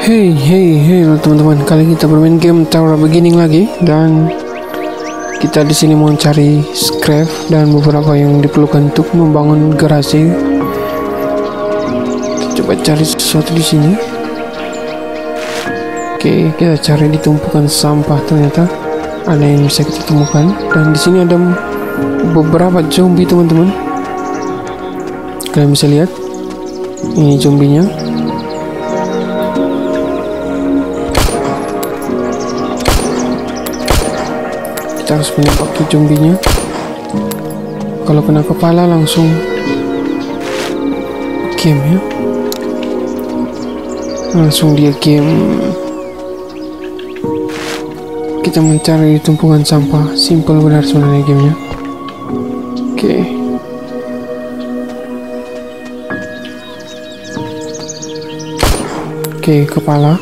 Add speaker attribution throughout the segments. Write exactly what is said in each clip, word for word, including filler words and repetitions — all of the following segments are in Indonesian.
Speaker 1: Hey hey hey teman-teman, kali ini kita bermain game Tower Beginning lagi, dan kita di sini mau cari scrap dan beberapa yang diperlukan untuk membangun garasi. Kita coba cari sesuatu di sini. Oke, kita cari di tumpukan sampah, ternyata ada yang bisa kita temukan, dan di sini ada beberapa zombie teman-teman. Kalian bisa lihat, ini zombinya. Kita harus menembaki zombinya. Kalau kena kepala langsung game ya, langsung dia game. Kita mencari tumpukan sampah, simple benar sebenarnya gamenya. Oke, oke kepala.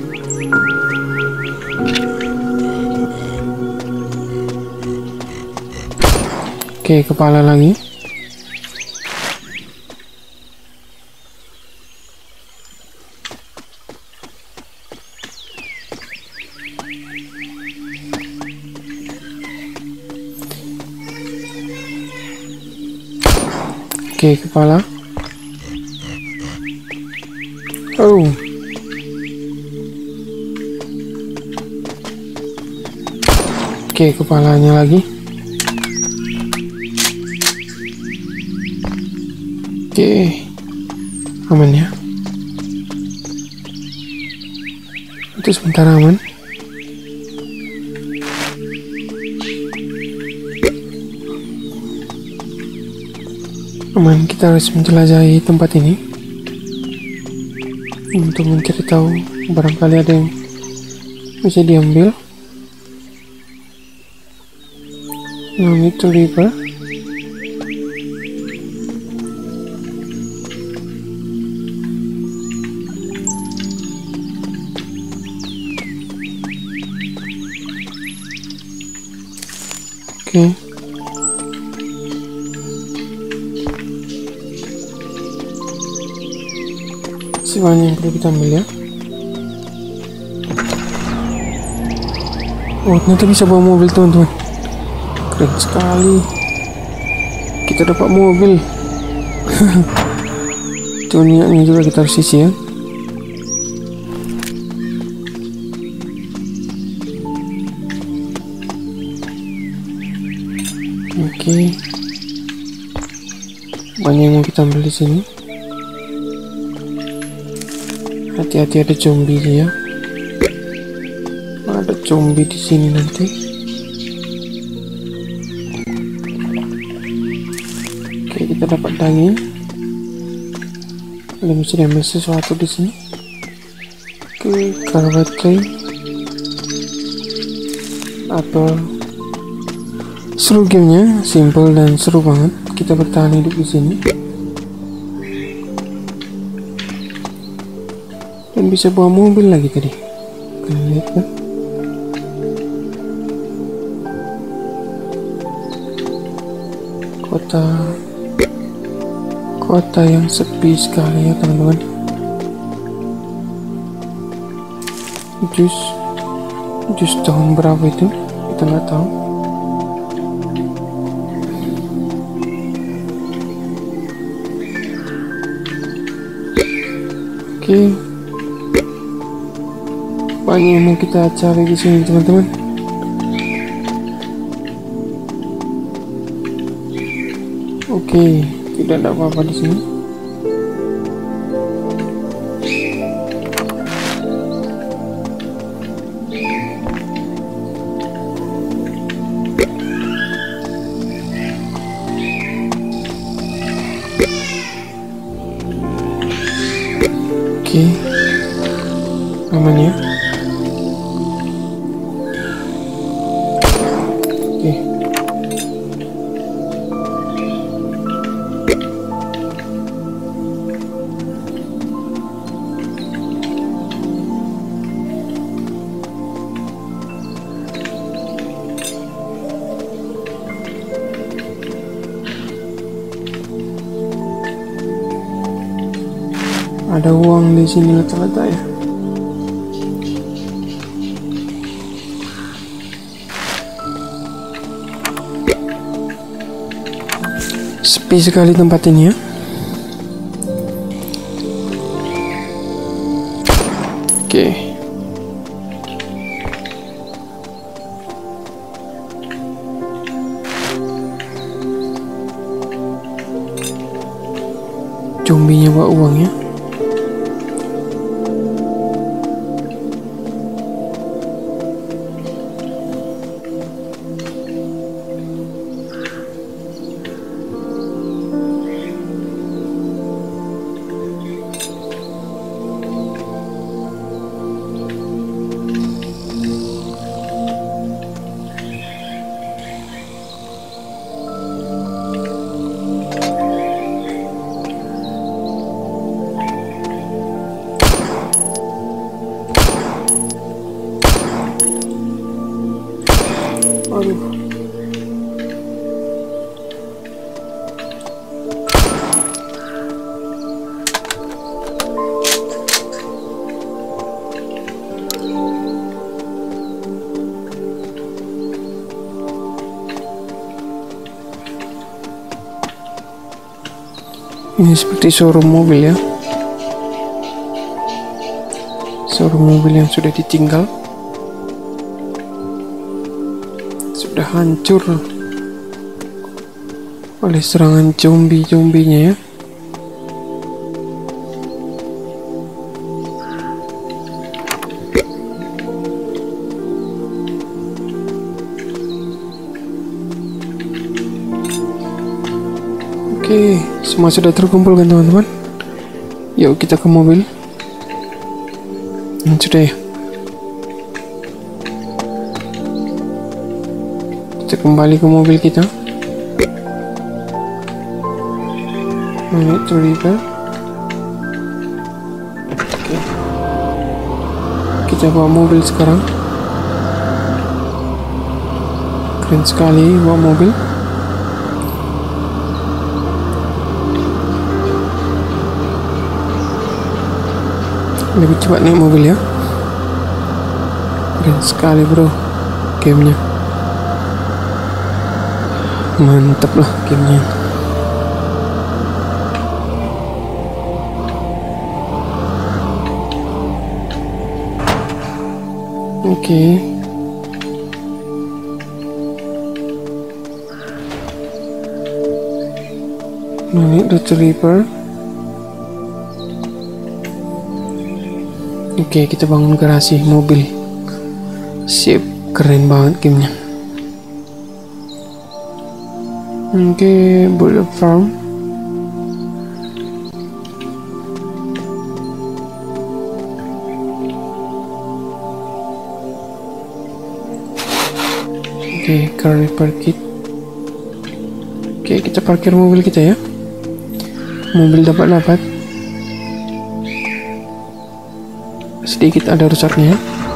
Speaker 1: Oke, kepala lagi. Oke, kepala. Oh. Oke, kepalanya lagi. Oke, aman ya. Itu sementara aman. Aman, kita harus menjelajahi tempat ini untuk mencari tahu barangkali ada yang bisa diambil. No need to leave her. Oke, masih banyak yang perlu kita ambil ya. Oh, ternyata bisa bawa mobil teman-teman, keren sekali. Kita dapat mobil. Itu minyaknya juga kita harus isi ya. Oke, banyak yang mau kita ambil di sini. Hati-hati, ada zombie ya. Ada zombie di sini nanti. Oke, kita dapat daging. Ada bisa diambil sesuatu di sini. Oke, karbohidrat, apel. Seru gamenya, simple dan seru banget. Kita bertahan hidup di sini dan bisa bawa mobil lagi tadi. Kalian lihat kan? Kota, kota yang sepi sekali ya teman-teman. Jus, jus tahun berapa itu? Kita nggak tahu. Oke, banyak yang mau kita cari di sini teman-teman. Oke, tidak ada apa-apa di sini. Oke, aman ya. Oke, Ada uang di sini letak-letak ya. Sepi sekali tempat ini ya. Oke. Zombinya bawa uang ya. Aduh. Ini seperti showroom mobil ya. Showroom mobil yang sudah ditinggal, sudah hancur oleh serangan zombie-zombinya ya. Oke, semua sudah terkumpul kan teman-teman? Yuk kita ke mobil. Hmm, sudah ya. Kita kembali ke mobil kita. Ini trigger. Oke. Kita bawa mobil sekarang. Keren sekali bawa mobil. Lebih cepat naik mobil ya. Keren sekali bro gamenya. Mantap lah gamenya. Oke okay. Ini retriever. Oke, kita bangun garasi mobil. Sip, keren banget gamenya. Oke, bullet farm. Oke, car repair kit. Oke, kita parkir mobil kita ya. Mobil dapat-dapat. Sedikit ada rusaknya.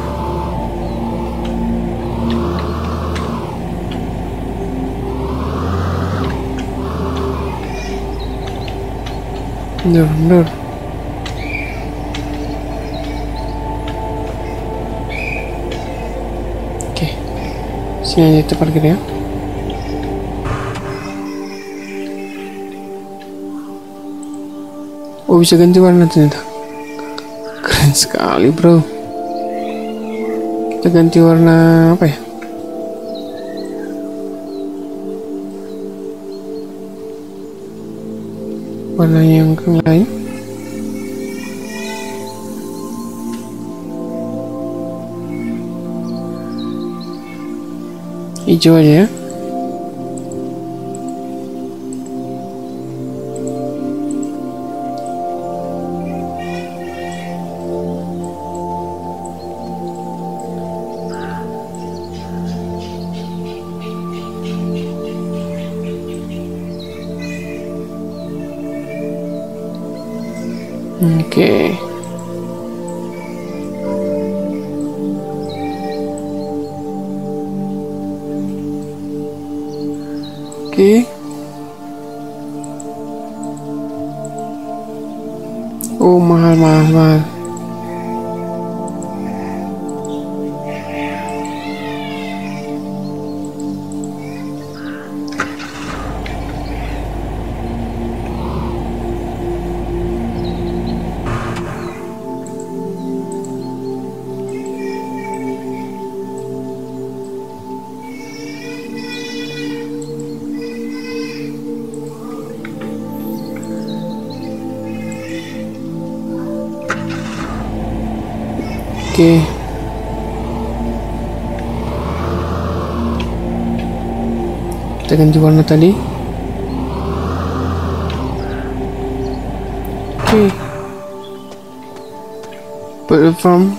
Speaker 1: Bener, bener. Oke, sini aja kita parkir ya. Oh, bisa ganti warna ternyata. Keren sekali bro. Kita ganti warna apa ya? Warna yang lain. Hijau aja ya. Oke. Okay. Oke. Okay. Oh, mahal, mahal, mahal. Oke. Kita ganti warna tadi. Oke. Put it from.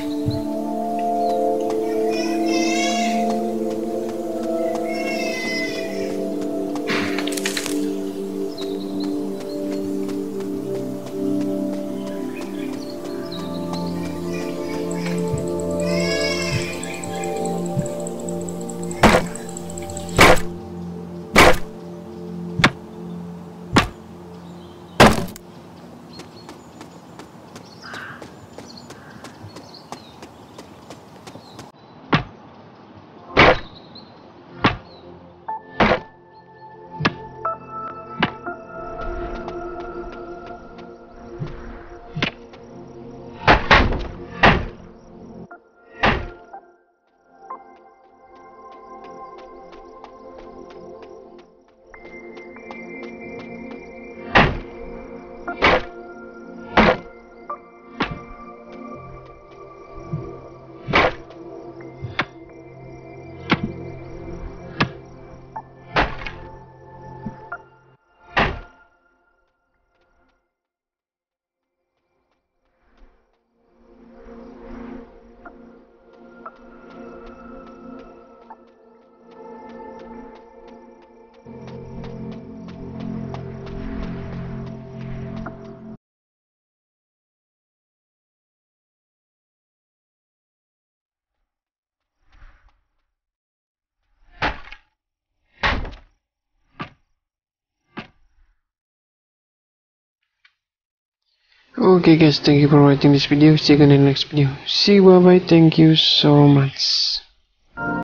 Speaker 1: Okay guys, thank you for watching this video. See you again in the next video. See you, bye bye. Thank you so much.